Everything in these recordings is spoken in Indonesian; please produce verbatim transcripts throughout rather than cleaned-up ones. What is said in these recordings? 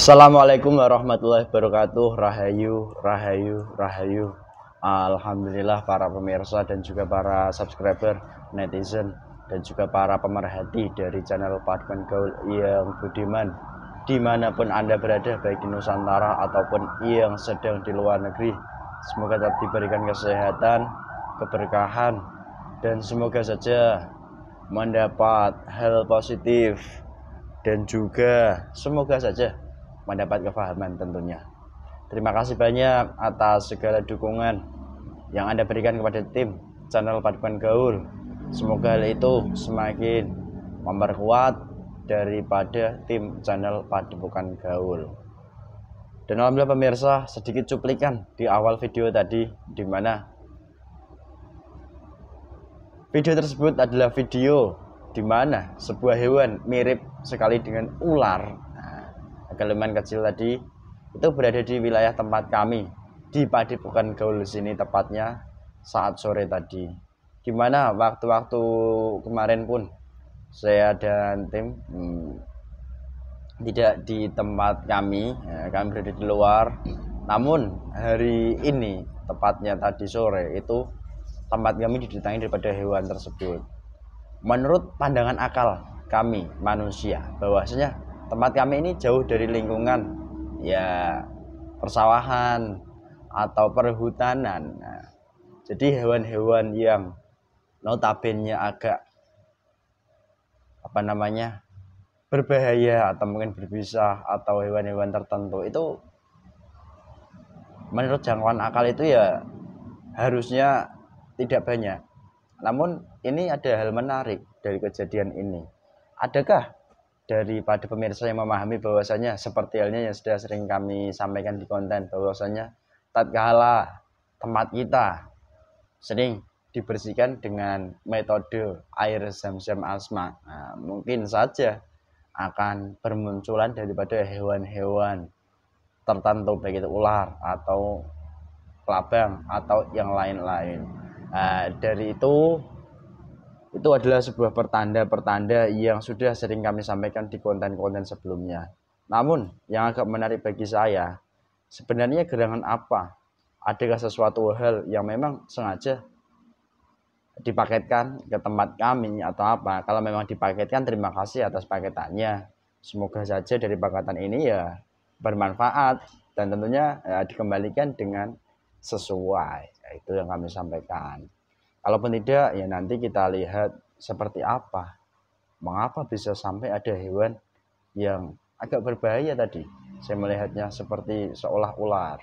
Assalamualaikum warahmatullahi wabarakatuh. Rahayu, rahayu, rahayu. Alhamdulillah para pemirsa dan juga para subscriber, netizen dan juga para pemerhati dari channel Paduan Gaul yang budiman dimanapun Anda berada, baik di Nusantara ataupun yang sedang di luar negeri. Semoga tetap diberikan kesehatan, keberkahan, dan semoga saja mendapat hal positif dan juga semoga saja mendapat kefahaman tentunya. Terima kasih banyak atas segala dukungan yang Anda berikan kepada tim channel Paduan Gaul. Semoga hal itu semakin memperkuat daripada tim channel Paduan Gaul. Dan alhamdulillah pemirsa, sedikit cuplikan di awal video tadi, di mana video tersebut adalah video di mana sebuah hewan mirip sekali dengan ular, agaleman kecil tadi, itu berada di wilayah tempat kami di Padepokan Gaul sini, tepatnya saat sore tadi. Gimana waktu-waktu kemarin pun saya dan tim hmm, tidak di tempat kami, ya, kami berada di luar. Namun hari ini, tepatnya tadi sore itu, tempat kami didatangi daripada hewan tersebut. Menurut pandangan akal kami manusia, bahwasanya tempat kami ini jauh dari lingkungan ya persawahan atau perhutanan. Nah, jadi hewan-hewan yang notabene agak apa namanya berbahaya atau mungkin berbisa atau hewan-hewan tertentu itu menurut jangkauan akal itu ya harusnya tidak banyak. Namun ini ada hal menarik dari kejadian ini. Adakah daripada pemirsa yang memahami bahwasanya seperti halnya yang sudah sering kami sampaikan di konten, bahwasanya tatkala tempat kita sering dibersihkan dengan metode air zam-zam asma, nah, mungkin saja akan bermunculan daripada hewan-hewan tertentu, baik itu ular atau kelabang atau yang lain-lain. Nah, dari itu itu adalah sebuah pertanda-pertanda yang sudah sering kami sampaikan di konten-konten sebelumnya. Namun yang agak menarik bagi saya, sebenarnya gerangan apa? Adakah sesuatu hal yang memang sengaja dipaketkan ke tempat kami atau apa? Kalau memang dipaketkan, terima kasih atas paketannya. Semoga saja dari paketan ini ya bermanfaat dan tentunya ya, dikembalikan dengan sesuai. Itu yang kami sampaikan. Kalaupun tidak, ya nanti kita lihat seperti apa. Mengapa bisa sampai ada hewan yang agak berbahaya tadi? Saya melihatnya seperti seolah ular.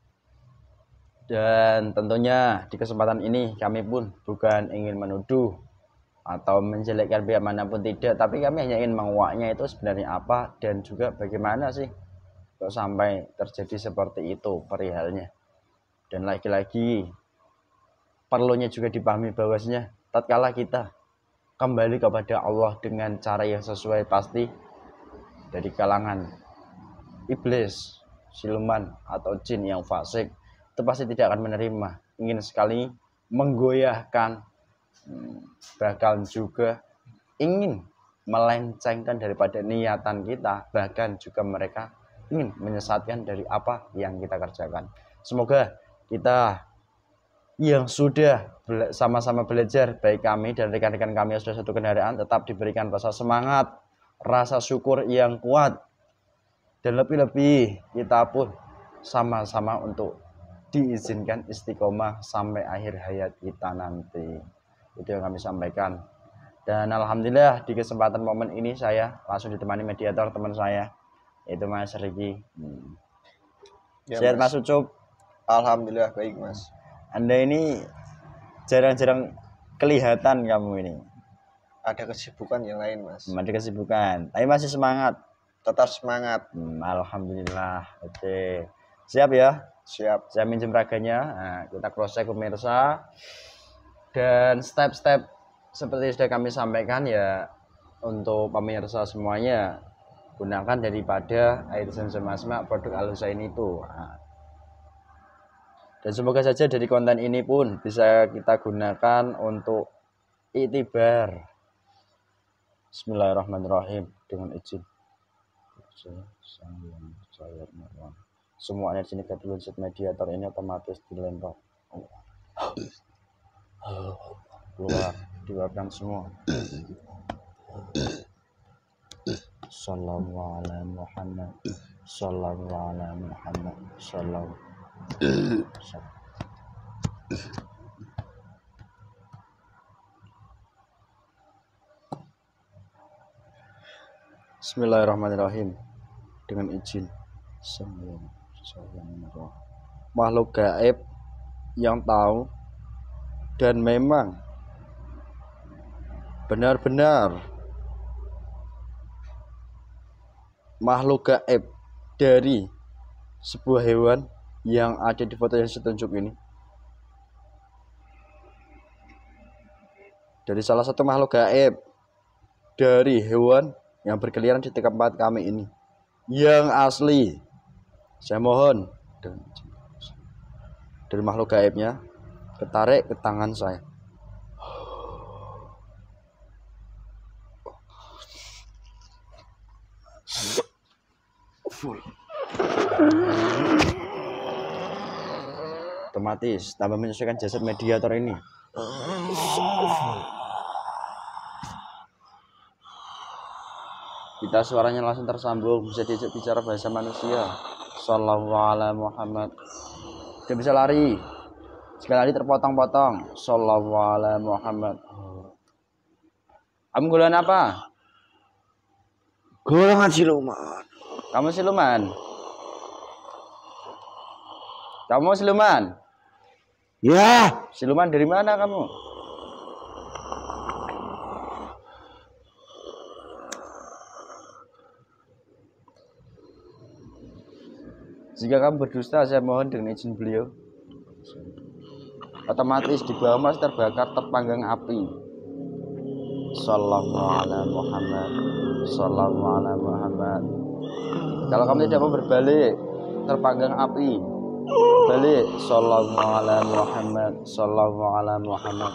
Dan tentunya di kesempatan ini kami pun bukan ingin menuduh atau menjelekkan pihak manapun, tidak. Tapi kami hanya ingin menguaknya itu sebenarnya apa dan juga bagaimana sih kok sampai terjadi seperti itu perihalnya. Dan lagi-lagi perlunya juga dipahami bahwasanya tatkala kita kembali kepada Allah dengan cara yang sesuai, pasti dari kalangan iblis, siluman atau jin yang fasik itu pasti tidak akan menerima, ingin sekali menggoyahkan, bahkan juga ingin melencengkan daripada niatan kita, bahkan juga mereka ingin menyesatkan dari apa yang kita kerjakan. Semoga kita yang sudah sama-sama belajar, baik kami dan rekan-rekan kami yang sudah satu kendaraan, tetap diberikan rasa semangat, rasa syukur yang kuat, dan lebih-lebih kita pun sama-sama untuk diizinkan istiqomah sampai akhir hayat kita nanti. Itu yang kami sampaikan. Dan alhamdulillah di kesempatan momen ini saya langsung ditemani mediator teman saya, yaitu Mas Riki. hmm. ya, Sehat Mas Ucup? Alhamdulillah baik Mas. Anda ini jarang-jarang kelihatan kamu ini. Ada kesibukan yang lain Mas. Ada kesibukan, tapi masih semangat. Tetap semangat. Hmm, Alhamdulillah. Oke, siap ya? Siap. Saya minjem raganya. Nah, kita cross check pemirsa. Dan step-step seperti sudah kami sampaikan ya, untuk pemirsa semuanya, gunakan daripada air zam-zam asma produk Al-Husain itu. Nah, dan semoga saja dari konten ini pun bisa kita gunakan untuk iktibar. Bismillahirrahmanirrahim. Dengan izin sang yang percaya menerang. Semua energi negatif unsur mediator ini otomatis dilempar. Keluar, dikeluarkan semua. Sallallahu alaihi Muhammad. Sallallahu alaihi Muhammad. Sallallahu. Bismillahirrahmanirrahim. Dengan izin Sang Yang Menerang. Makhluk gaib yang tahu dan memang benar-benar makhluk gaib dari sebuah hewan yang ada di foto yang saya tunjuk ini, dari salah satu makhluk gaib dari hewan yang berkeliaran di tempat kami ini yang asli, saya mohon dan dari makhluk gaibnya ketarik ke tangan saya. Full. Otomatis tambah menyesuaikan jasad mediator ini. Kita suaranya langsung tersambung, bisa diajak bicara bahasa manusia. Sallallahu alaihi Muhammad. Dia bisa lari. Sekali lari terpotong-potong. Sallallahu alaihi Muhammad. Kamu golongan apa? Golongan siluman. Kamu siluman? Kamu siluman? Ya. Siluman dari mana kamu? Jika kamu berdusta, saya mohon dengan izin beliau. Otomatis di bawah masih terbakar terpanggang api. Sallallahu alaihi Muhammad. Sallallahu alaihi Muhammad. Kalau kamu tidak mau berbalik, terpanggang api. Balik. Sallallahu alaihi Muhammad. Sallallahu alaihi Muhammad.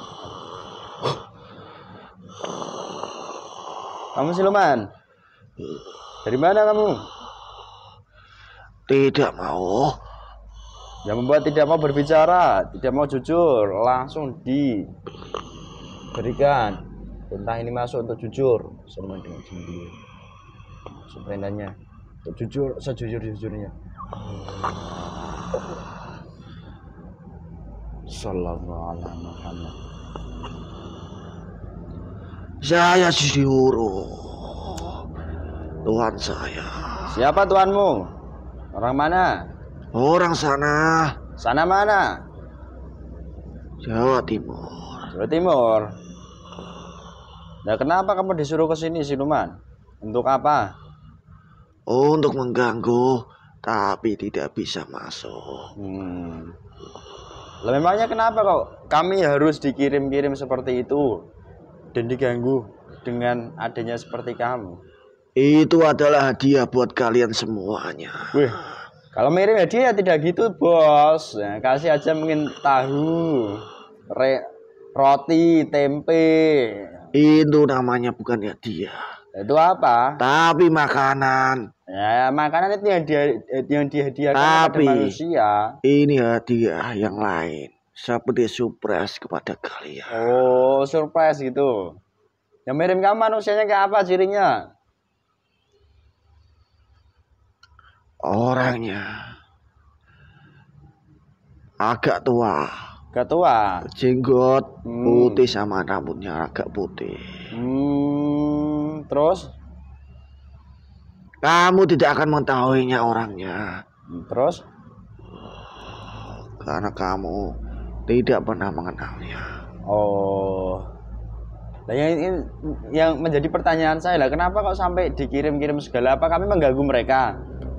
Kamu siluman? Dari mana kamu? Tidak mau. Yang membuat tidak mau berbicara, tidak mau jujur, langsung diberikan perintah ini masuk untuk jujur. Sama dengan sendiri. Perintahnya untuk jujur, sejujur-jujurnya. Sallallahu alaihi Muhammad. Saya disuruh Tuhan saya. Siapa tuanmu? Orang mana? Orang sana. Sana mana? Jawa Timur. Jawa Timur. Nah, kenapa kamu disuruh ke sini, siluman? Untuk apa? Untuk mengganggu, tapi tidak bisa masuk. Hmm. Lah memangnya kenapa kok kami harus dikirim-kirim seperti itu dan diganggu dengan adanya seperti kamu? Itu adalah hadiah buat kalian semuanya. Wih, kalau mirim hadiah ya tidak gitu, bos. Nah, kasih aja mungkin tahu, re, roti, tempe. Itu namanya bukan hadiah. Itu apa? Tapi makanan. Ya, makanan itu yang dia yang dihadiahkan Tapi, kepada manusia. Ini hadiah yang lain, seperti surprise kepada kalian. Oh, surprise gitu. Yang mirim kamu manusianya kayak apa cirinya? Orangnya agak tua. Agak tua. Jenggot Hmm. putih sama rambutnya agak putih. Hmm, terus? Kamu tidak akan mengetahuinya orangnya. Terus? Karena kamu tidak pernah mengenalnya. Oh. Nah, yang, yang menjadi pertanyaan saya lah, kenapa kok sampai dikirim-kirim segala? Apa kami mengganggu mereka?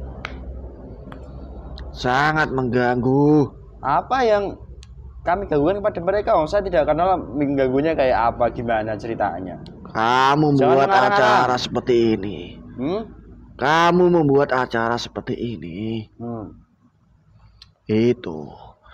Sangat mengganggu. Apa yang kami gangguan kepada mereka? Oh, saya tidak kenal mengganggunya kayak apa, gimana ceritanya. Kamu membuat acara seperti ini. Hmm? Kamu membuat acara seperti ini. Hmm. Itu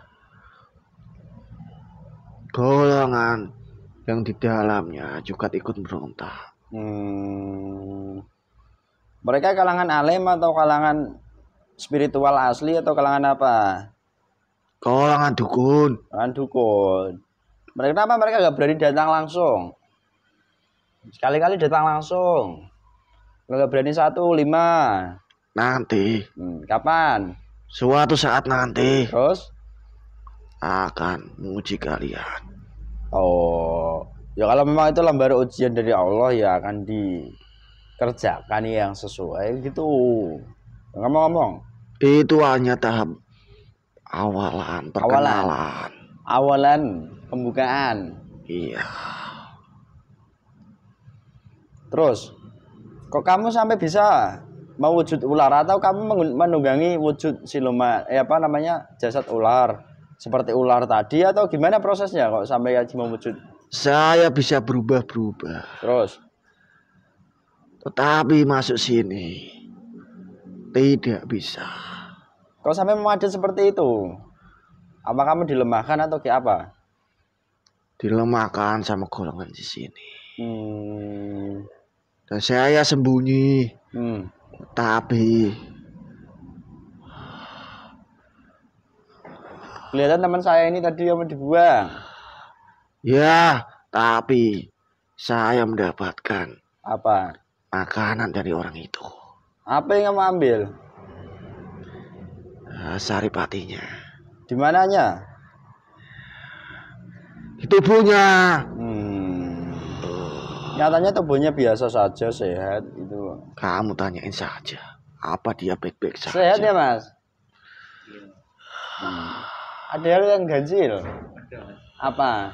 golongan yang di dalamnya juga ikut berontak. Hmm. Mereka kalangan alim atau kalangan spiritual asli atau kalangan apa? Kalangan dukun. Kalangan dukun. Mereka kenapa mereka nggak berani datang langsung? Sekali-kali datang langsung. Nggak berani satu lima. Nanti. Hmm, kapan? Suatu saat nanti. Terus? Akan menguji kalian. Oh, ya kalau memang itu lembar ujian dari Allah ya akan dikerjakan yang sesuai gitu. Ngomong-ngomong. Itu hanya tahap awalan, perkenalan. Awalan. Awalan pembukaan. Iya. Terus, kok kamu sampai bisa mewujud ular atau kamu menunggangi wujud siloma, eh apa namanya jasad ular seperti ular tadi atau gimana prosesnya kok sampai mewujud? Saya bisa berubah-berubah. Terus, tetapi masuk sini tidak bisa. kok sampai memadat seperti itu? Apa kamu dilemahkan atau kayak apa? Dilemahkan sama golongan di sini. Hmm. Dan saya sembunyi. Hmm. Tapi kelihatan teman saya ini tadi yang mau dibuang. Ya, tapi saya mendapatkan Apa? makanan dari orang itu. Apa yang kamu ambil? Nah, saripatinya. Di mananya? Tubuhnya. Hmm. Nyatanya tubuhnya biasa saja, sehat itu. Kamu tanyain saja. Apa dia baik-baik saja? Sehat ya, Mas? Hmm. Ada hal yang ganjil? Apa?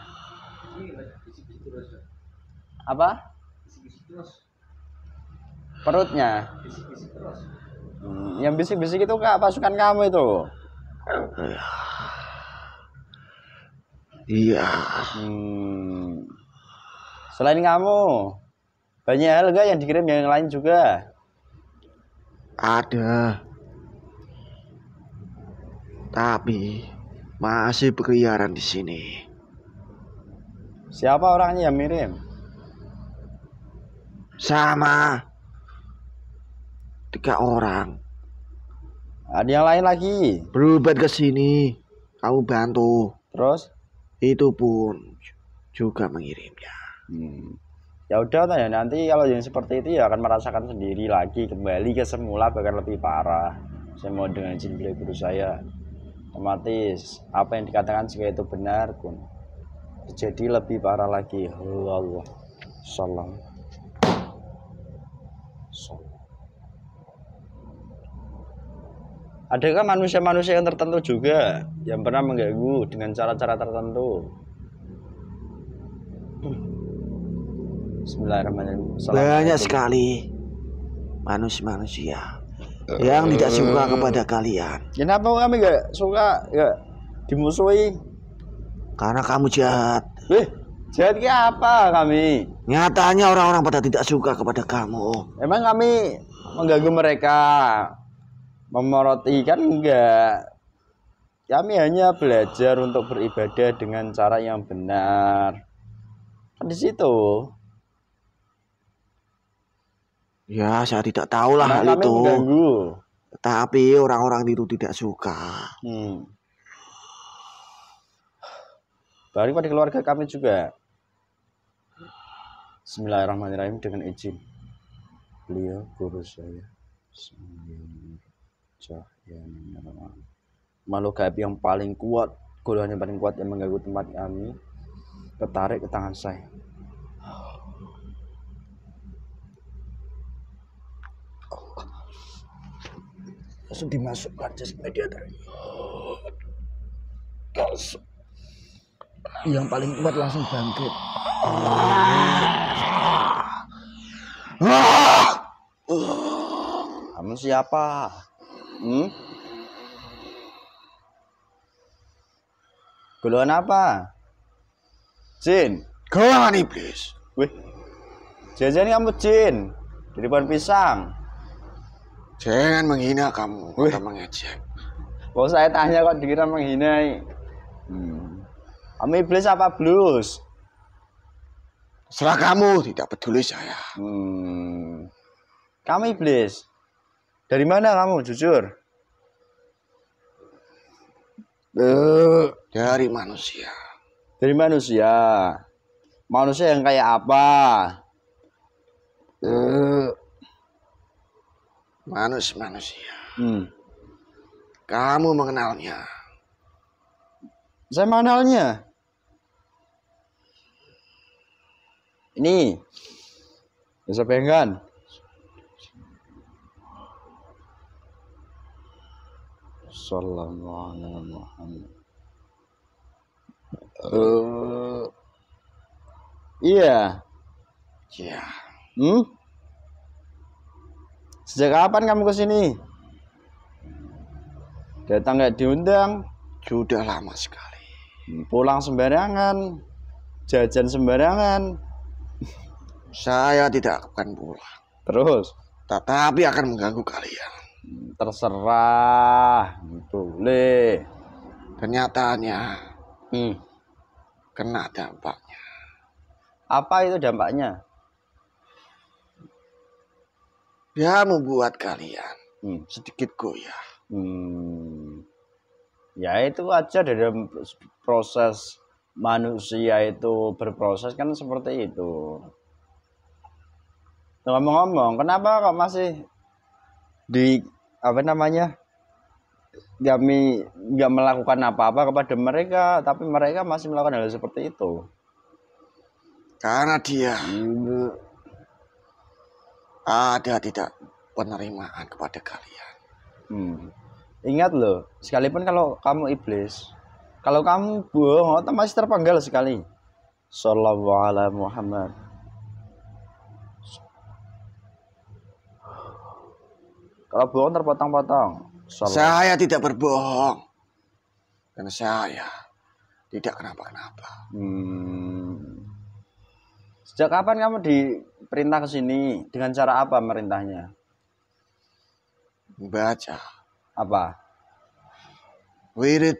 Apa? Perutnya? Hmm. Yang bisik-bisik itu kak pasukan kamu itu? Iya. Hmm. Selain kamu, banyak hal gak yang dikirim yang lain juga? Ada. Tapi masih berkeliaran di sini. Siapa orangnya yang mirim? Sama. Tiga orang. Ada yang lain lagi? Berobat ke sini. Kamu bantu. Terus? Itu pun juga mengirimnya. Hmm. Ya udah ya nanti kalau yang seperti itu ya akan merasakan sendiri lagi kembali ke semula bahkan lebih parah. Saya mau dengan izin beliau guru saya otomatis apa yang dikatakan jika itu benar pun terjadi lebih parah lagi. Allah salam. Adakah manusia-manusia yang tertentu juga yang pernah mengganggu dengan cara-cara tertentu? Bismillahirrahmanirrahim. Banyak sekali manusia-manusia yang tidak suka kepada kalian. Kenapa kami gak suka gak dimusuhi? Karena kamu jahat. Wih, jahat ke apa kami? Nyatanya orang-orang pada tidak suka kepada kamu. Emang kami mengganggu mereka, memoroti kan enggak. Kami hanya belajar untuk beribadah dengan cara yang benar. Kan di situ. Ya, saya tidak tahulah Nah, hal kami itu. mengganggu. Tapi orang-orang itu tidak suka. Hmm. Balik pada keluarga kami juga. Bismillahirrahmanirrahim dengan izin beliau guru saya. Makhluk gaib yang paling kuat, golongan yang paling kuat yang mengganggu tempat kami, ketarik ke tangan saya. Langsung dimasukkan jas mediator. Yang paling kuat langsung bangkit. Kamu siapa? Hmm? Golongan apa? Jin. Golongan iblis. Wih. Jajan kamu jin. Di depan pisang. Jangan menghina kamu. Wih. Atau mengejek. Kalau saya tanya kok dikira menghina. Hmm. Kamu iblis apa blues? Setelah kamu tidak peduli saya. Hmm. Kamu iblis. Dari mana kamu? Jujur. Eh, dari manusia. Dari manusia. Manusia yang kayak apa? Eh, manus manusia. Hmm. Kamu mengenalnya. Saya mengenalnya. Ini. Bisa pegangan. Sallallahu alaihi Muhammad. Eh, Iya. ya. Hmm? Sejak kapan kamu ke sini? Datang nggak diundang? Sudah lama sekali. Pulang sembarangan, jajan sembarangan. Saya tidak akan pulang. Terus? Tetapi akan mengganggu kalian. Terserah, boleh. Kenyataannya Hmm. kena dampaknya. Apa itu dampaknya? Dia membuat kalian Hmm. sedikit goyah. Hmm. Ya itu aja dalam proses manusia itu berproses kan seperti itu. Ngomong-ngomong, kenapa kok masih di apa namanya? Kami nggak melakukan apa-apa kepada mereka, tapi mereka masih melakukan hal seperti itu. Karena dia Hmm. ada tidak penerimaan kepada kalian. Hmm. Ingat loh, sekalipun kalau kamu iblis, kalau kamu bohong, otomatis terpenggal sekali. Sallallahu alaihi Muhammad. Kalau bohong terpotong-potong. Sallallahu. Saya tidak berbohong. Dan saya tidak kenapa-kenapa. Hmm. Sejak kapan kamu diperintah ke sini? Dengan cara apa merintahnya? Membaca Apa? wirid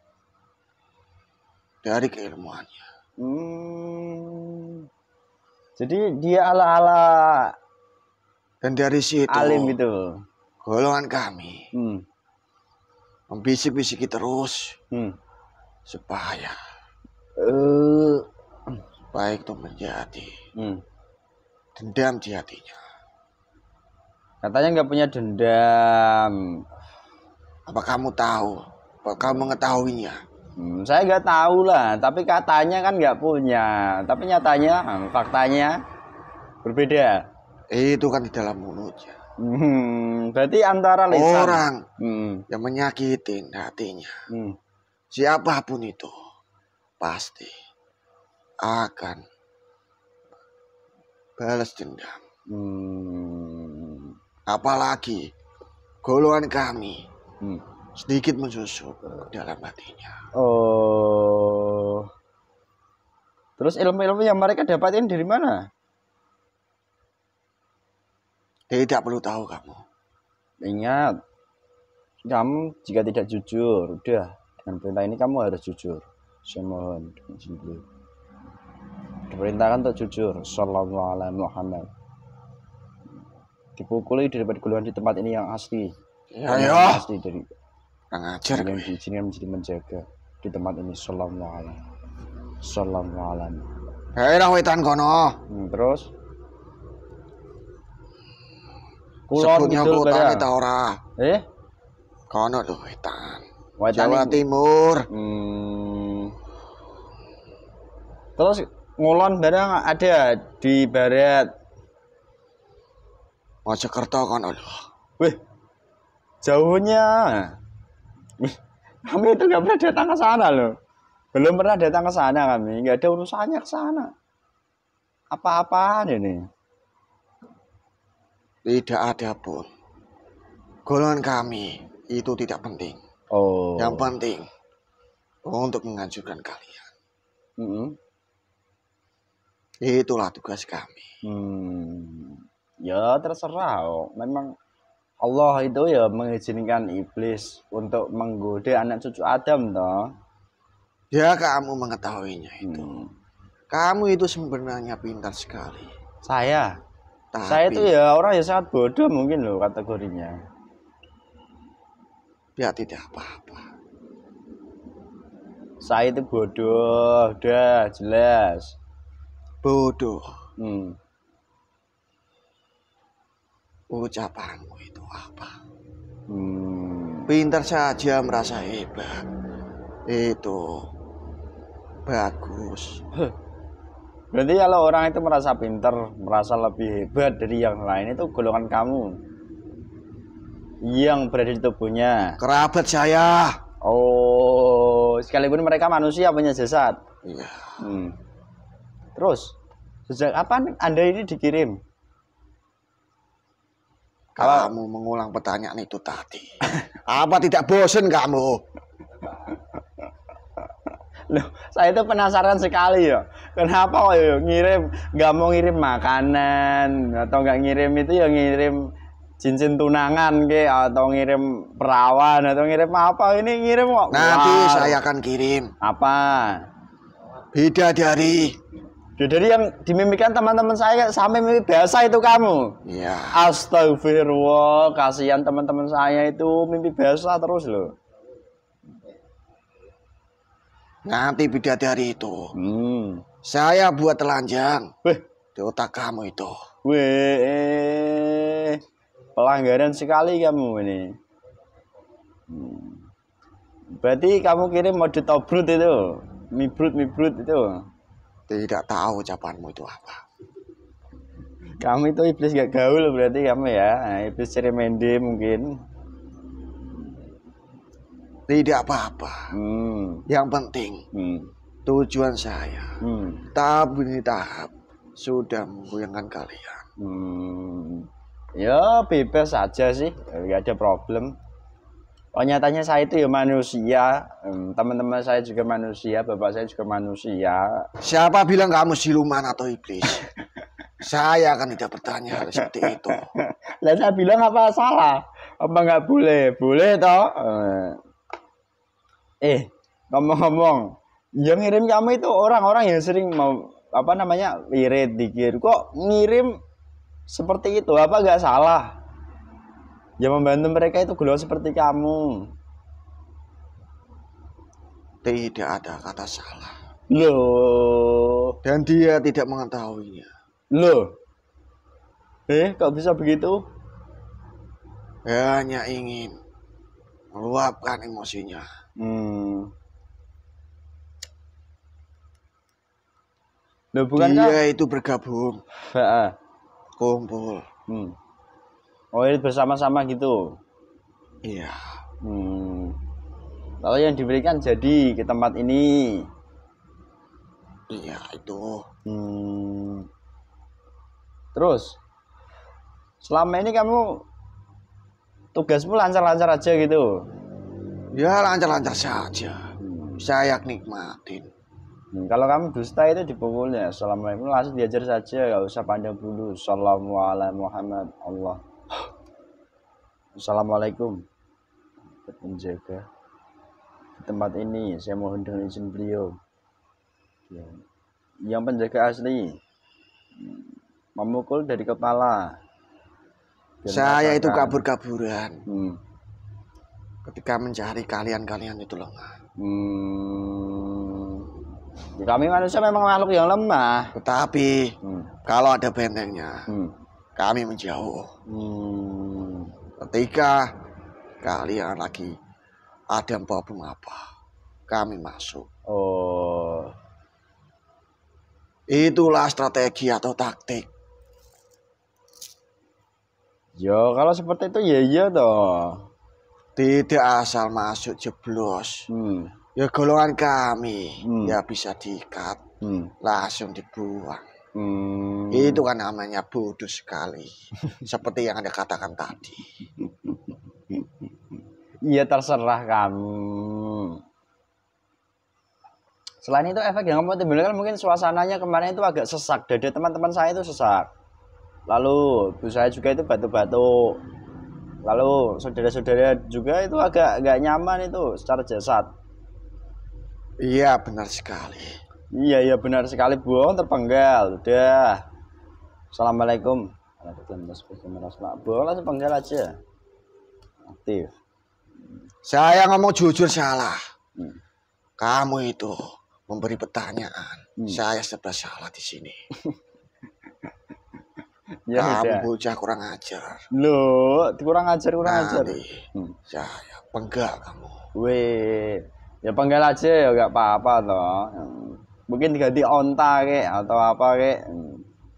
dari keilmuannya. Hmm. Jadi dia ala-ala Dan dari situ alim gitu. golongan kami Hmm. membisik-bisiki terus Hmm. supaya Eh. baik itu menjadi Hmm. dendam di hatinya. Katanya nggak punya dendam. Apa kamu tahu? Apa kamu mengetahuinya? Hmm, saya nggak tahu lah. Tapi katanya kan nggak punya. Tapi nyatanya, hmm, faktanya berbeda. Itu kan di dalam mulutnya. Hmm, berarti antara lisan. Orang Hmm. yang menyakitin hatinya, Hmm. siapapun itu, pasti akan balas dendam. Hmm. Apalagi golongan kami Hmm. sedikit mensusuk ke dalam hatinya. Oh. Terus ilmu-ilmu yang mereka dapatin dari mana? Tidak perlu tahu kamu. Ingat, kamu jika tidak jujur, udah dengan perintah ini kamu harus jujur. Saya mohon dengan sendiri. Diperintahkan untuk jujur. Sallallahu alaihi Muhammad. Dipukuli daripada golongan di tempat ini yang asli. Ya Yang ya, asli dari kurang ajar yang gue. diizinkan menjadi menjaga di tempat ini. Sallallahu alaihi. Sallallahu alaihi. Daerah wetan kono. Hmm, terus kulon Sebutnya gitu kota barang. kita ora. Eh? Kono lho wetan. Wetan Jawa ini- Timur. Hmm. Terus ngulon barang ada di barat. Mojokerto kono lho. Wih, jauhnya. Wih, kami itu nggak pernah datang ke sana loh. Belum pernah datang ke sana kami. Nggak ada urusannya ke sana. Apa-apaan ini? Tidak ada pun. Golongan kami itu tidak penting. Oh. Yang penting untuk menghancurkan kalian. Mm-mm. Itulah tugas kami. Hmm. Ya terserah. Oh. Memang Allah itu ya mengizinkan iblis untuk menggoda anak cucu Adam toh. Ya kamu mengetahuinya itu. Hmm. Kamu itu sebenarnya pintar sekali. Saya. Tapi Saya itu ya orang yang sangat bodoh mungkin loh kategorinya. ya tidak apa-apa. Saya itu bodoh, udah jelas. Bodoh. Hmm. Ucapanmu itu apa? Hmm. Pintar saja merasa hebat. Itu bagus. Berarti kalau orang itu merasa pinter, merasa lebih hebat dari yang lain, itu golongan kamu yang berada di tubuhnya. Kerabat saya. Oh, sekalipun mereka manusia punya jasad. Iya. Hmm. Terus, sejak kapan Anda ini dikirim? Kalau Kamu mengulang pertanyaan itu tadi. Apa tidak bosan kamu? Loh, saya itu penasaran sekali ya. Kenapa ya ngirim, nggak mau ngirim makanan atau nggak ngirim itu ya ngirim cincin tunangan ke atau ngirim perawan atau ngirim apa ini ngirim kok. Nanti Wow. saya akan kirim. Apa? Bidadari. Dari yang dimimpikan teman-teman saya sampai mimpi bahasa itu kamu. Ya. Astagfirullah, kasihan teman-teman saya itu mimpi bahasa terus loh. Nanti bidadari itu Hmm. saya buat telanjang Weh, di otak kamu itu. weh, pelanggaran sekali kamu ini. Hmm. Berarti kamu kirim mode tobrut itu, mibrut mibrut itu. Tidak tahu ucapanmu itu apa. Kamu itu iblis gak gaul berarti kamu ya, nah, iblis ceremende mungkin. Tidak apa-apa. Hmm. Yang penting Hmm. tujuan saya Hmm. tahap demi tahap sudah menggoyangkan kalian. Hmm. Ya bebas saja sih, nggak ada problem. Oh nyatanya saya itu ya manusia, hmm, teman-teman saya juga manusia, bapak saya juga manusia. Siapa bilang kamu siluman atau iblis? Saya akan tidak bertanya hal seperti itu. Lah saya bilang apa salah? Apa nggak boleh? Boleh toh? Eh, eh ngomong-ngomong, yang ngirim kamu itu orang-orang yang sering mau apa namanya wirid dikir. Kok ngirim seperti itu? Apa nggak salah? Ya membantu mereka itu golongan seperti kamu. Tidak ada kata salah. Loh, Dan dia tidak mengetahuinya. loh. Eh, kok bisa begitu? Hanya ingin meluapkan emosinya. Hmm. Loh, bukankah? Dia itu bergabung, Heeh. kumpul. Hmm. Oh, ini bersama-sama gitu. Iya. Hmm. Kalau yang diberikan jadi ke tempat ini. Iya itu. Hmm. Terus, selama ini kamu tugasmu lancar-lancar aja gitu. Ya lancar-lancar saja. Saya nikmatin. Hmm, kalau kamu dusta itu dipukulnya. Assalamualaikum, langsung diajar saja, nggak usah pandang bulu. Assalamualaikum Muhammad Allah. Assalamualaikum. Penjaga di tempat ini, saya mohon dengan izin beliau. Ya. Yang penjaga asli memukul dari kepala. Dan Saya itu merasakan. kabur-kaburan Hmm. ketika mencari kalian-kalian itu lemah. Hmm. Ya, kami manusia memang makhluk yang lemah. Tetapi Hmm. kalau ada bentengnya, Hmm. kami menjauh. Hmm. Ketika kalian lagi ada problem apa, kami masuk. Oh. Itulah strategi atau taktik. Ya kalau seperti itu ya iya toh. Tidak asal masuk jeblos. Hmm. Ya golongan kami Hmm. ya bisa diikat, Hmm. langsung dibuang. Hmm. Itu kan namanya bodoh sekali. Seperti yang Anda katakan tadi. Iya terserah kamu. Selain itu efek yang kamu timbulkan mungkin suasananya kemarin itu agak sesak. Dada teman-teman saya itu sesak. Lalu ibu saya juga itu batuk-batuk. Lalu saudara-saudara juga itu agak agak nyaman itu secara jasad. Iya benar sekali. Iya iya benar sekali, bohong terpenggal. Udah. Assalamualaikum. Boleh sepenggal aja. Aktif. Saya ngomong jujur salah. Hmm. Kamu itu memberi pertanyaan. Hmm. Saya serba salah di sini. Ya Kamu udah. bocah kurang ajar. Loh, kurang ajar kurang ajar. Nanti Hmm. saya penggal kamu. Weh, ya penggal aja ya gak apa-apa toh. Hmm. Mungkin diganti onta kek atau apa kek. Hmm.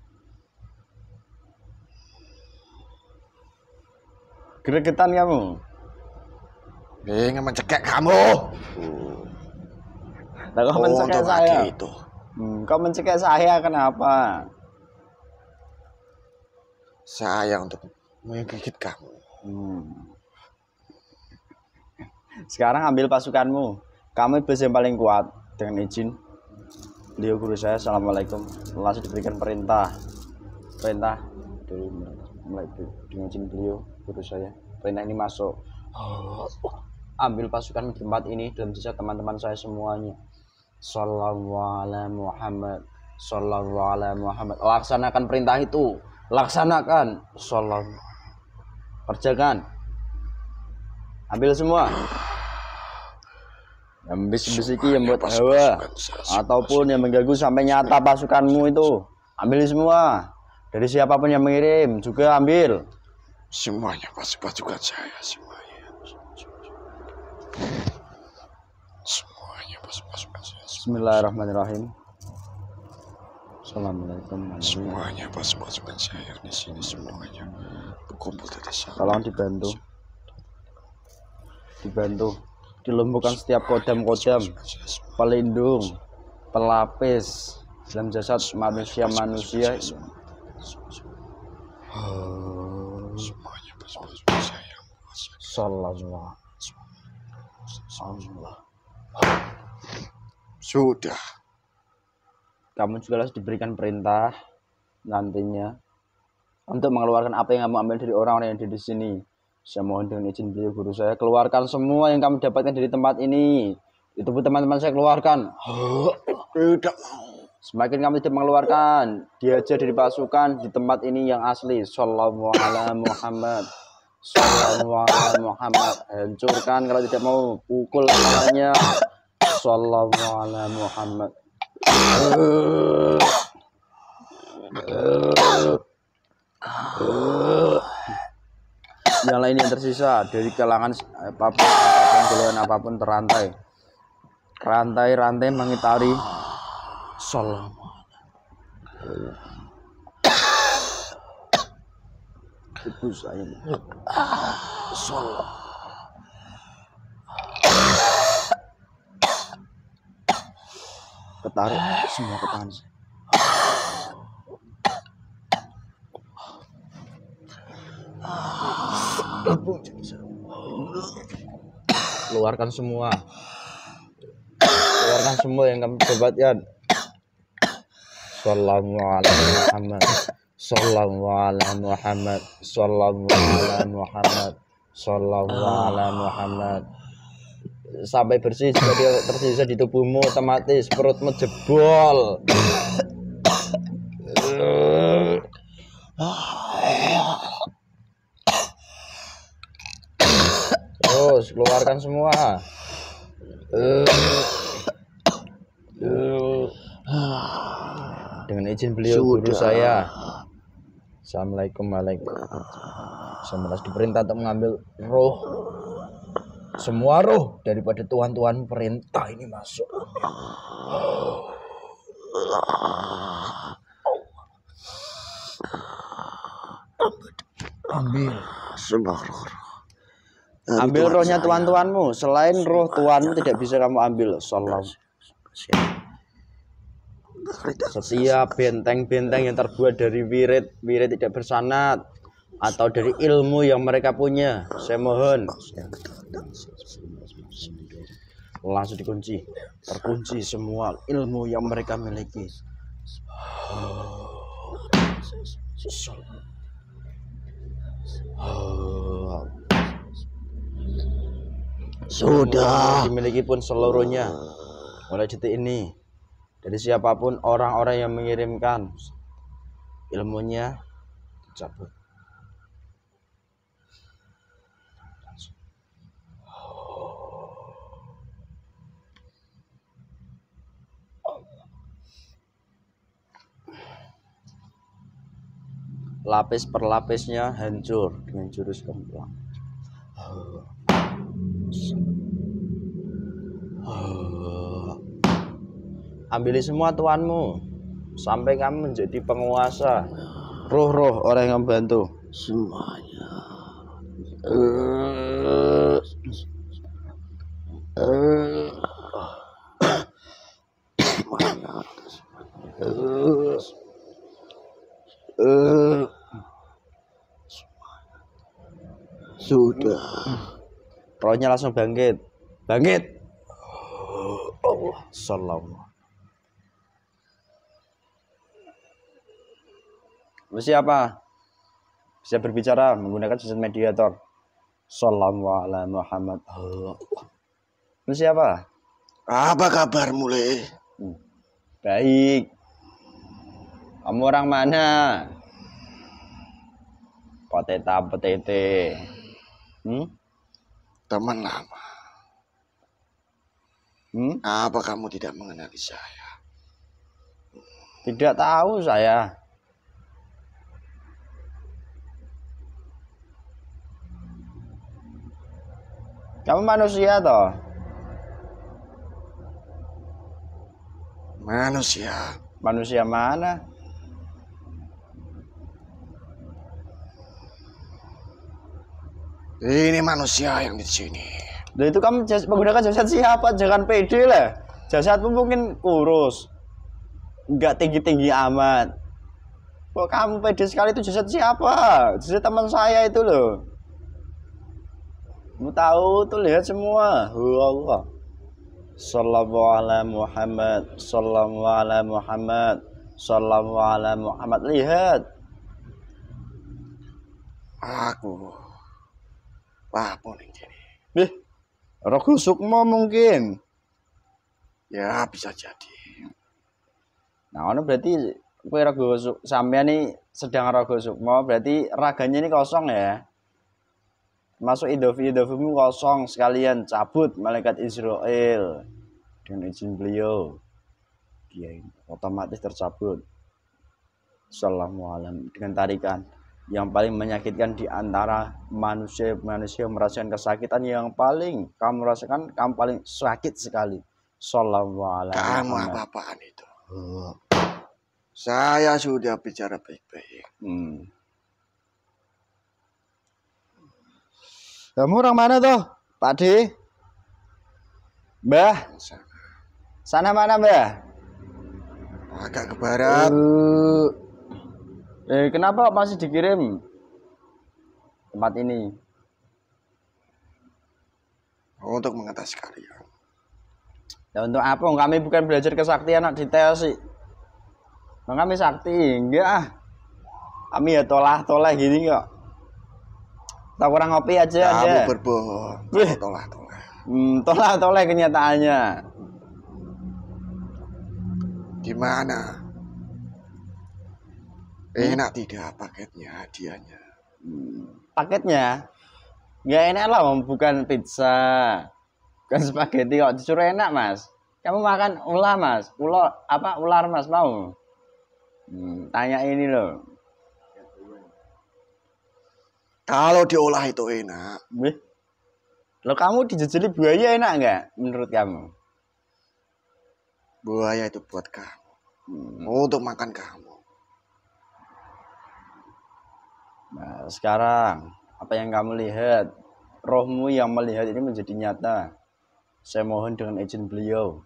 Gregetan kamu. Ingin mencekek kamu. Lah kok mencekek Untuk saya? lagi itu. Hmm, kok mencekek saya kenapa? Saya untuk menggigit kamu. Hmm. Sekarang ambil pasukanmu. Kamu bos yang paling kuat. Dengan izin beliau guru saya. Assalamualaikum. Langsung diberikan perintah. Perintah dari mulai dengan izin beliau guru saya. Perintah ini masuk. Ambil pasukan di tempat ini dan sisa teman-teman saya semuanya. Sallallahu alaihi Muhammad. Sallallahu alaihi Muhammad. Laksanakan perintah itu. Laksanakan. Sallallahu. Kerjakan. Ambil semua. Yang bisik-bisiki yang buat hawa ataupun yang mengganggu sampai nyata pasukanmu itu. Ambil semua. Dari siapapun yang mengirim juga ambil. Semuanya pasukan saya, semuanya. Semuanya pasukan saya. Bismillahirrahmanirrahim. Assalamualaikum. Semuanya pasukan saya di sini semuanya berkumpul dari sana. Tolong dibantu. Dibantu. Dilumpuhkan setiap kodam-kodam, pelindung, pelapis dalam jasad manusia-manusia. Semuanya pasukan saya. Sallallahu. Allah. Sudah. Kamu juga harus diberikan perintah nantinya untuk mengeluarkan apa yang kamu ambil dari orang-orang yang ada di sini. Saya mohon dengan izin beliau guru saya, keluarkan semua yang kamu dapatkan dari tempat ini. Itu pun teman-teman saya keluarkan. Tidak mau. Semakin kamu tidak mengeluarkan, diajar dari pasukan di tempat ini yang asli. Sallallahu alaihi Muhammad. Sallallahu alaihi Muhammad. Hancurkan kalau tidak mau, pukul kepalanya. Sallallahu alaihi Muhammad. Yang lain yang tersisa dari kalangan apapun, apapun golongan apapun terantai, rantai-rantai mengitari Salam. Ibu saya Salam. Ketarik semua ke tangan saya. Keluarkan semua. Keluarkan semua yang kamu dapatkan. Sallallahu alaihi Muhammad. Sallallahu alaihi Muhammad. Sallallahu alaihi Muhammad. Sallallahu alaihi Muhammad. Sampai bersih, jadi tersisa di tubuhmu otomatis perutmu jebol. Terus keluarkan semua. Dengan izin beliau guru saya. Assalamualaikum warahmatullahi wabarakatuh. Diperintah untuk mengambil roh. Semua roh daripada tuan-tuan perintah ini masuk. Ambil. Ambil rohnya tuan-tuanmu. Selain roh tuanmu tidak bisa kamu ambil. Salam. Setiap benteng-benteng yang terbuat dari wirid, wirid tidak bersanad atau dari ilmu yang mereka punya, saya mohon langsung dikunci, terkunci semua ilmu yang mereka miliki. Sudah dimiliki pun seluruhnya mulai detik ini dari siapapun orang-orang yang mengirimkan ilmunya cabut. Lapis per lapisnya hancur dengan jurus kemplang. Ambil semua tuanmu sampai kamu menjadi penguasa. Roh-roh orang yang membantu Semuanya. Uh, uh, semuanya. Uh, uh, sudah. Rohnya langsung bangkit. Bangkit. Allah sallallahu. Siapa? Bisa berbicara menggunakan sistem mediator. Sallallahu alaihi Muhammad. Siapa? Apa kabarmu, Le? Hmm. Baik. Kamu orang mana? Poteta petete. Hmm? Teman lama. Hmm? Apa kamu tidak mengenali saya? Tidak tahu saya. Kamu manusia toh? Manusia. Manusia mana? Ini manusia yang di sini. Nah, itu kamu jas menggunakan jasad siapa? Jangan pede lah. Jasadmu mungkin kurus, nggak tinggi-tinggi amat. Kok kamu pede sekali? Itu jasad siapa? Jasad teman saya itu loh. Kamu tahu tuh, lihat semua. Allah. Sallallahu alaihi Muhammad. Sallallahu alaihi Muhammad. Sallallahu alaihi Muhammad. Lihat. Aku. Apa nih ini? Nih, Rogo Sukmo mungkin. Ya bisa jadi. Nah, ono berarti kowe Rogo Suk sampean nih sedang Rogo Sukmo, berarti raganya ini kosong ya. Masuk idofi-idofimu kosong, sekalian cabut malaikat Israel dengan izin beliau. Dia otomatis tercabut. Assalamualaikum dengan tarikan yang paling menyakitkan di antara manusia-manusia merasakan kesakitan yang paling kamu rasakan, kamu paling sakit sekali. Assalamualaikum. Kamu apa-apaan itu? Oh. Saya sudah bicara baik-baik. Hmm. Kamu orang mana tuh, Pak D? Mbah? Sana mana, Mbah? Agak ke barat. Uh, eh, kenapa masih dikirim tempat ini? Untuk mengatasi kalian. Ya untuk apa? Kami bukan belajar kesaktian nak detail sih. Kami sakti, enggak. Kami ya tolah-tolah gini kok. Tak kurang ngopi aja. Kamu aja. berbohong. Tolah-tolah. Hmm, tolah-tolah kenyataannya. Gimana? Enak tidak paketnya, hadiahnya? Hmm, paketnya? Nggak enak lah, bukan pizza, bukan spaghetti kok. Disuruh enak, Mas. Kamu makan ular, Mas. Ular apa? Ular, Mas, mau? Hmm, tanya ini loh. Kalau diolah itu enak. Wih. Lo kamu dijejeli buaya enak nggak menurut kamu? Buaya itu buat kamu. Hmm. Untuk makan kamu. Nah, sekarang apa yang kamu lihat? Rohmu yang melihat ini menjadi nyata. Saya mohon dengan izin beliau.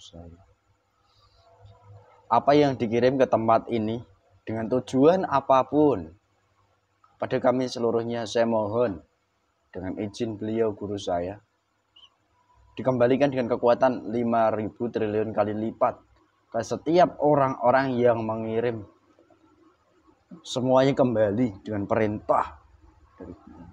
Apa yang dikirim ke tempat ini dengan tujuan apapun. Pada kami seluruhnya saya mohon dengan izin beliau guru saya dikembalikan dengan kekuatan lima ribu triliun kali lipat ke setiap orang-orang yang mengirim, semuanya kembali dengan perintah dari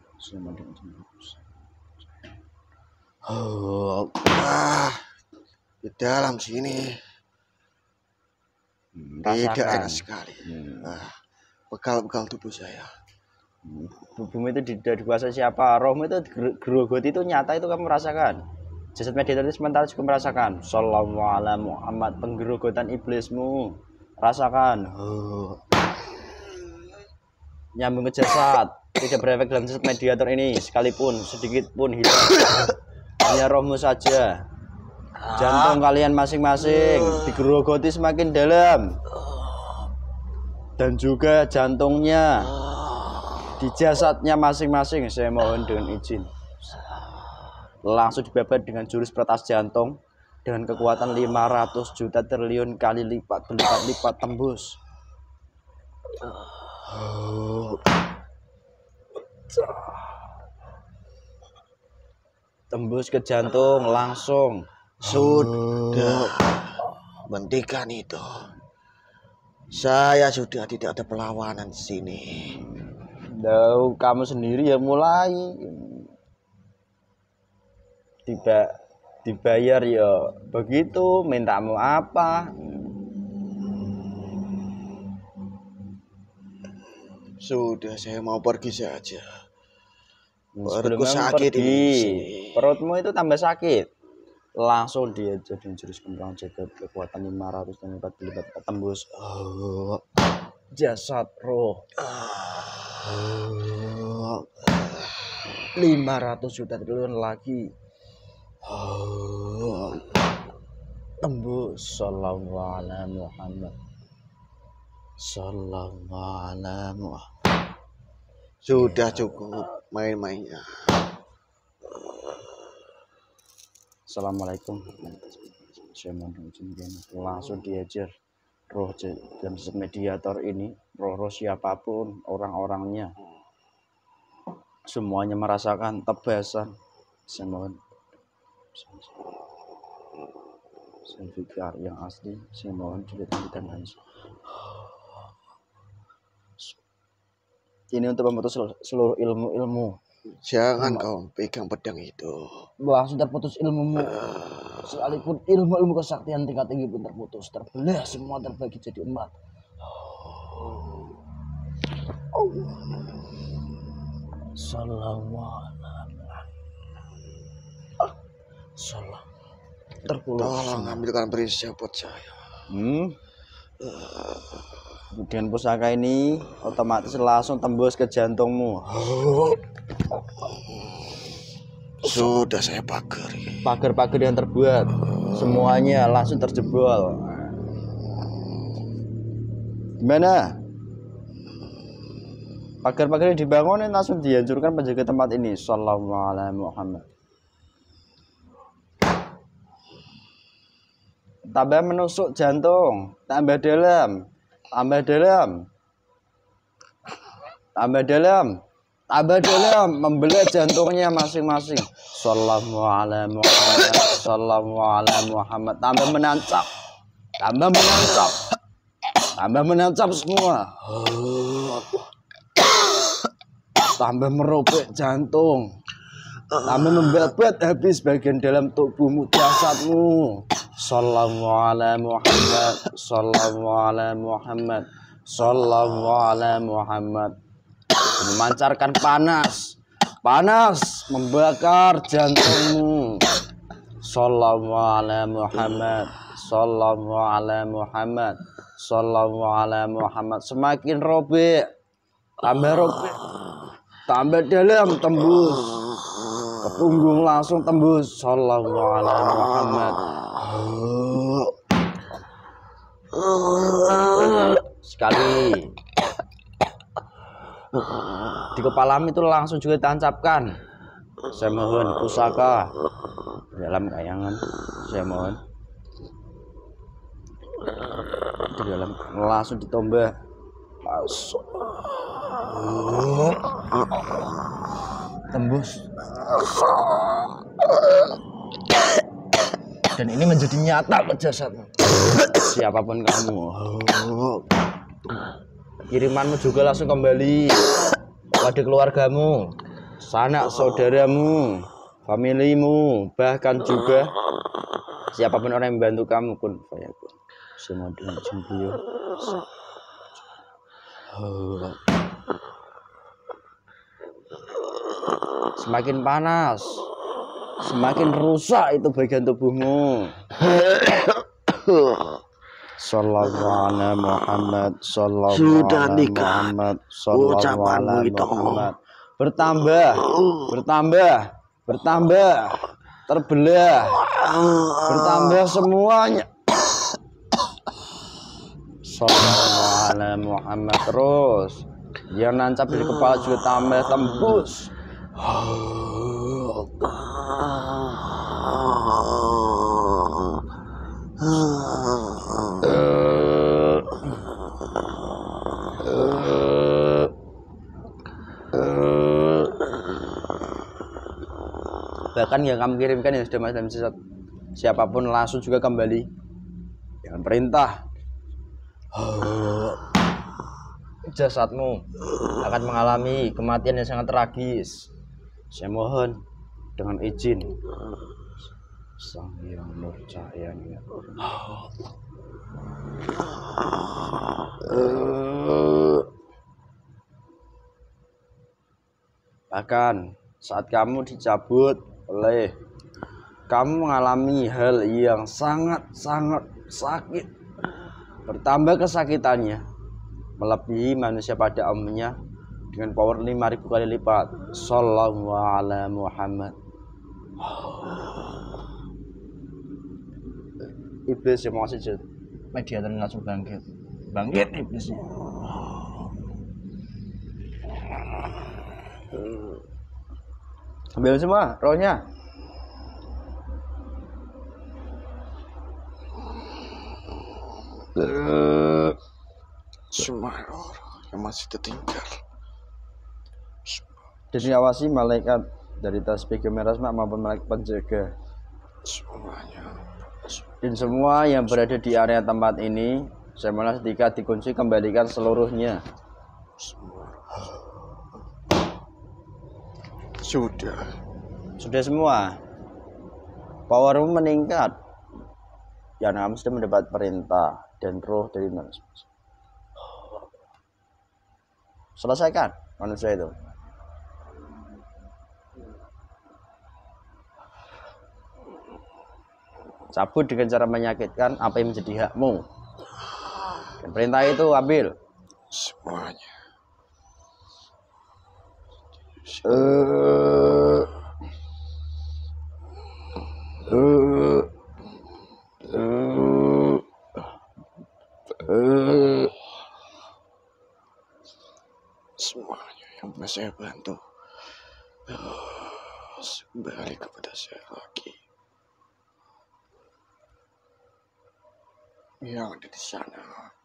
oh, ah, di dalam sini hmm, tidak rasakan. enak sekali. Hmm. Ah, bekal-bekal tubuh saya. Tubuhmu itu tidak dikuasai siapa? Rohmu itu gerogoti itu nyata, itu kamu rasakan. Jasad meditator itu sementara juga merasakan. Sallallahu alaihi Muhammad, penggerogotan iblismu rasakan. Oh. Nyambung ke jasad, tidak berefek dalam jasad mediator ini sekalipun sedikit pun hilang. Hanya rohmu saja. Jantung kalian masing-masing digerogoti semakin dalam. Dan juga jantungnya di jasadnya masing-masing. Saya mohon dengan izin. Langsung dibabat dengan jurus peretas jantung dengan kekuatan lima ratus juta triliun kali lipat, berlipat-lipat tembus. Tembus ke jantung langsung. Sudah, hentikan itu. Saya sudah tidak ada perlawanan di sini. Duh, kamu sendiri yang mulai. Tiba dibayar ya begitu, mintamu apa? Sudah, saya mau pergi saja. Sebelum Perutku kamu sakit pergi, ini. perutmu itu tambah sakit. Langsung dia jadi jurus kembang jagat kekuatan lima ratus dan empat puluh lipat tembus. Oh, jasad roh. Oh, lima ratus juta triliun lagi. Oh, tembus. Sallallahu alaihi Muhammad. Sallallahu alaihi Muhammad. Sudah cukup main-mainnya. Assalamualaikum. Saya mohon izin langsung diajar roh dalam mediator ini, roh-roh siapapun orang-orangnya, semuanya merasakan tebasan. Saya mohon saya fikar yang asli, saya mohon dilihat dan ini untuk memutus seluruh ilmu-ilmu. Jangan kau pegang pedang itu. Langsung terputus ilmumu. Sekalipun ilmu-ilmu kesaktian tingkat tinggi pun terputus, terbelah semua, terbagi jadi empat. Sallallahu Salam. Terputus. Tolong ambilkan perisai buat saya. Hmm. Dengan pusaka ini otomatis langsung tembus ke jantungmu. Sudah saya pagari. Pagar-pagar yang terbuat semuanya langsung terjebol. Gimana? Pagar-pagar yang dibangun langsung dihancurkan penjaga tempat ini. Sallallahu alaihi Muhammad. Tambah menusuk jantung, tambah dalam. Tambah dalam, tambah dalam, tambah dalam, membelah jantungnya masing-masing. Sallallahu alaihi Muhammad, sallallahu alaihi Muhammad. Tambah menancap, tambah menancap, tambah menancap semua. Tambah merobek jantung, tambah membabat habis bagian dalam tubuhmu, jasadmu. Sallallahu alaihi Muhammad, sallallahu alaihi Muhammad, sallallahu alaihi Muhammad. Memancarkan panas, panas membakar jantungmu. Sallallahu alaihi Muhammad, sallallahu alaihi Muhammad, sallallahu alaihi Muhammad. Semakin robek, tambah robek, tambah dalam, tembus ke punggung, langsung tembus. Sallallahu alaihi Muhammad. Sekali di kepalamu itu langsung juga tancapkan. Saya mohon pusaka dalam kayangan. Saya mohon di dalam langsung ditombak. Masuk. Tembus. Dan ini menjadi nyata ke jasadmu. Siapapun kamu, kirimanmu juga langsung kembali pada keluargamu, sanak saudaramu, familimu, bahkan juga siapapun orang yang membantu kamu. Kun fayakun. Semua dengan izin beliau. Semakin panas, semakin rusak itu bagian tubuhmu. Sallallahu ala Muhammad, sallallahu ala Muhammad, sallallahu ala Muhammad. Bertambah, bertambah, bertambah, terbelah, bertambah semuanya. Sallallahu ala Muhammad. Terus yang nancap di kepala juga tambah tembus. Bahkan yang kamu kirimkan yang sudah macam siapapun langsung juga kembali dengan perintah. Jasadmu akan mengalami kematian yang sangat tragis. Saya mohon dengan izin Sang Hyang Nur Cahyanya. Bahkan saat kamu dicabut oleh, kamu mengalami hal yang sangat-sangat sakit. Bertambah kesakitannya melebihi manusia pada umumnya dengan power lima ribu kali lipat. Sallallahu ala Muhammad. Iblis yang mau sujud, media langsung bangkit. Bangkit iblisnya. Ambil semua rohnya. Semua roh yang masih tertinggal. Dan diawasi malaikat dari tasbih kemerasma maupun malaikat penjaga. Semuanya. Dan semua yang berada di area tempat ini, saya mohon ketika dikunci kembalikan seluruhnya. Semua. Sudah. Sudah semua. Powermu meningkat. Ya, kamu sudah mendapat perintah dan roh dari manusia. Selesaikan manusia itu. Cabut dengan cara menyakitkan apa yang menjadi hakmu. Dan perintah itu ambil. Semuanya. Uh, uh, uh, uh. Semuanya yang pernah saya bantu kembali kepada saya lagi. Yang ada di sana,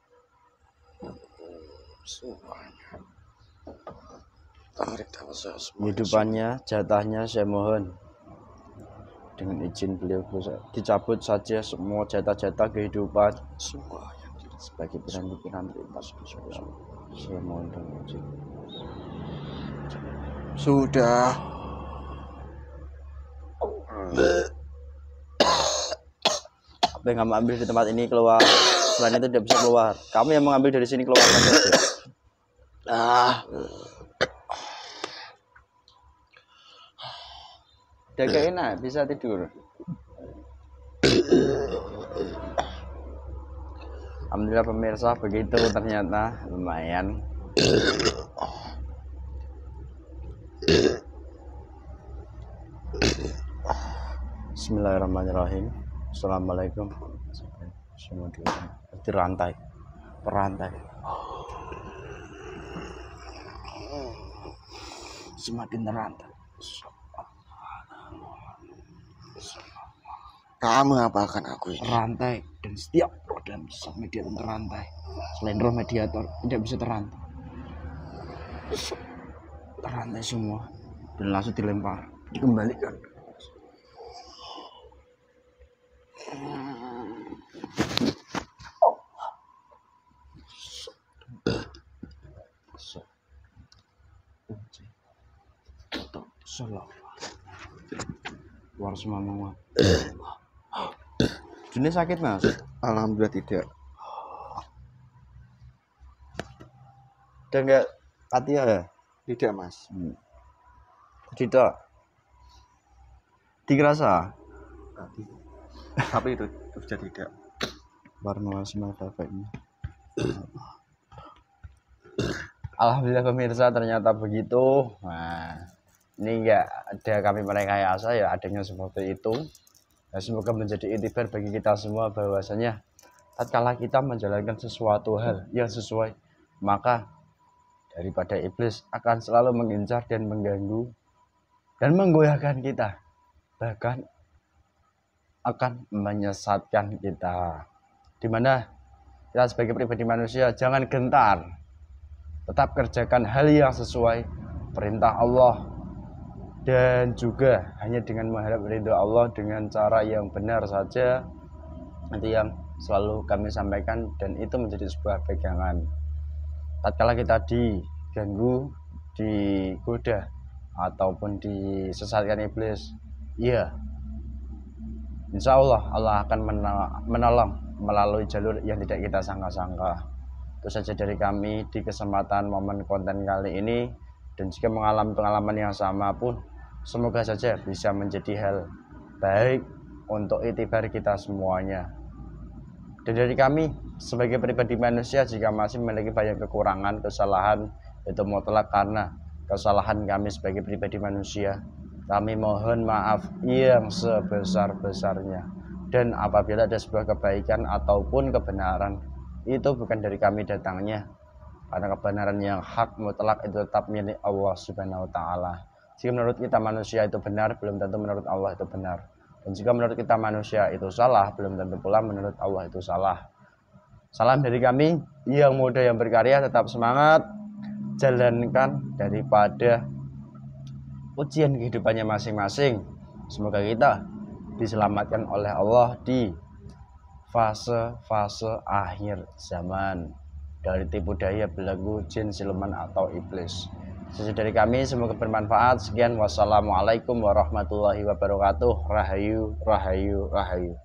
semuanya tarik tahu saya semua. Kehidupannya, jatahnya saya mohon dengan izin beliau dicabut saja semua jatah-jatah kehidupan Semuanya sebagai pikiran-pikiran lintas. Saya mohon dengan izin. Sudah. Apa yang kamu ambil di tempat ini keluar. Selain itu tidak bisa keluar. Kamu yang mengambil dari sini keluar saja. Ah. Udah gak enak, bisa tidur. Alhamdulillah pemirsa, begitu ternyata lumayan. Bismillahirrahmanirrahim. Assalamualaikum. Semua di rantai, perantai. Semakin terantai. Kamu apa akan aku ini? Rantai dan setiap roh dalam mediator terantai. Selain roh mediator tidak bisa terantai. Terantai semua dan langsung dilempar, dikembalikan. Salah. Luar semua menguat. Juni sakit mas? Alhamdulillah tidak. Udah enggak Fatia ya? Tidak, Mas. Hmm. Tidak. Dirasa. Tapi itu sudah tidak. Warna semata ini. Alhamdulillah pemirsa, ternyata begitu. Nah, ini enggak ada kami merekayasa ya adanya seperti itu. Ya, semoga menjadi iktibar bagi kita semua bahwasanya tatkala kita menjalankan sesuatu hal yang sesuai, maka daripada iblis akan selalu mengincar dan mengganggu dan menggoyahkan kita, bahkan akan menyesatkan kita. Dimana kita sebagai pribadi manusia jangan gentar, tetap kerjakan hal yang sesuai perintah Allah, dan juga hanya dengan mengharap ridho Allah dengan cara yang benar saja. Itu yang selalu kami sampaikan dan itu menjadi sebuah pegangan. Tatkala kita diganggu, digoda ataupun disesatkan iblis, iya, insya Allah Allah akan menolong melalui jalur yang tidak kita sangka-sangka. Itu saja dari kami di kesempatan momen konten kali ini, dan jika mengalami pengalaman yang sama pun semoga saja bisa menjadi hal baik untuk iktibar kita semuanya. Dan dari kami sebagai pribadi manusia, jika masih memiliki banyak kekurangan, kesalahan, itu mutlak karena kesalahan kami sebagai pribadi manusia. Kami mohon maaf yang sebesar-besarnya. Dan apabila ada sebuah kebaikan ataupun kebenaran, itu bukan dari kami datangnya, karena kebenaran yang hak mutlak itu tetap milik Allah Subhanahu wa taala. Jika menurut kita manusia itu benar, belum tentu menurut Allah itu benar. Dan jika menurut kita manusia itu salah, belum tentu pula menurut Allah itu salah. Salam dari kami yang muda yang berkarya, tetap semangat, jalankan daripada ujian kehidupannya masing-masing. Semoga kita diselamatkan oleh Allah di fase-fase akhir zaman dari tipu daya belenggu jin, siluman atau iblis. Sesuai dari kami, semoga bermanfaat. Sekian, wassalamualaikum warahmatullahi wabarakatuh. Rahayu, rahayu, rahayu.